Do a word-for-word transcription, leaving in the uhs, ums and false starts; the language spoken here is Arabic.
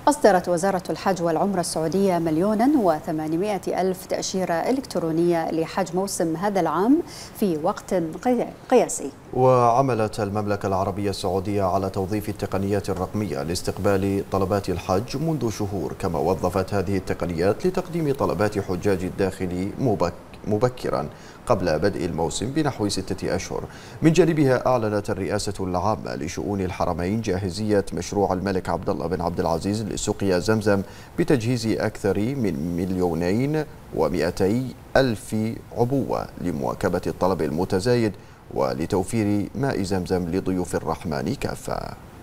أصدرت وزارة الحج والعمرة السعودية مليونا وثمانمائة ألف تأشيرة إلكترونية لحج موسم هذا العام في وقت قياسي. وعملت المملكة العربية السعودية على توظيف التقنيات الرقمية لاستقبال طلبات الحج منذ شهور، كما وظفت هذه التقنيات لتقديم طلبات حجاج الداخل مبكرا قبل بدء الموسم بنحو ستة أشهر. من جانبها أعلنت الرئاسة العامة لشؤون الحرمين جاهزية مشروع الملك عبد الله بن عبد العزيز لسقيا زمزم بتجهيز أكثر من مليونين ومئتي ألف عبوة لمواكبة الطلب المتزايد ولتوفير ماء زمزم لضيوف الرحمن كافة.